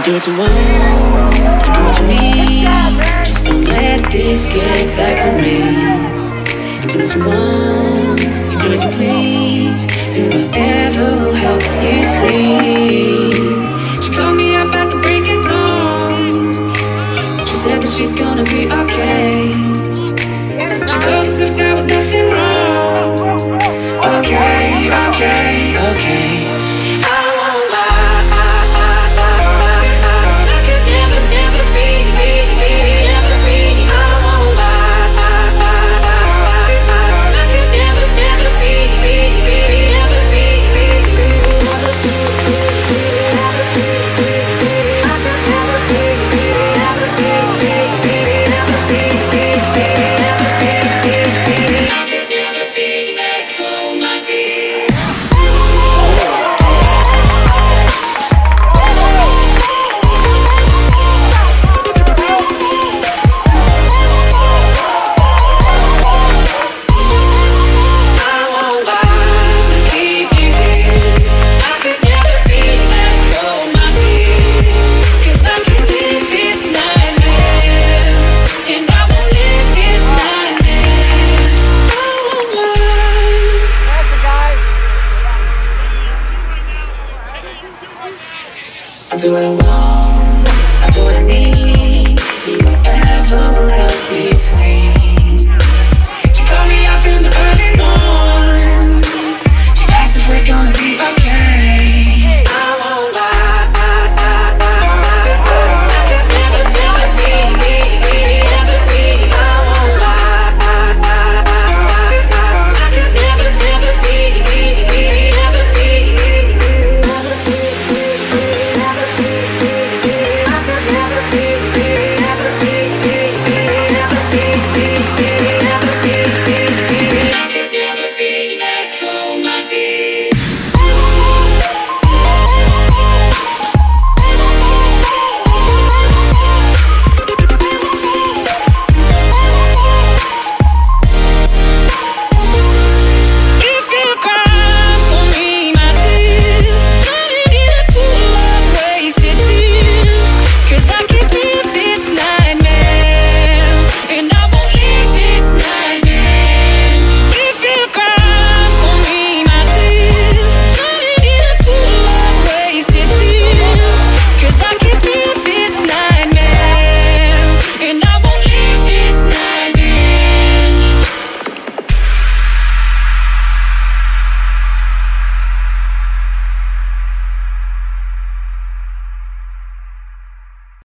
do what you want, you do what you need. Just don't let this get back to me. You do what you want, you do as you please. Do whatever will help you sleep. She called me up at the break of dawn. She said that she's gonna be okay. She called as if there was nothing wrong. Okay, okay, okay. Do what I want.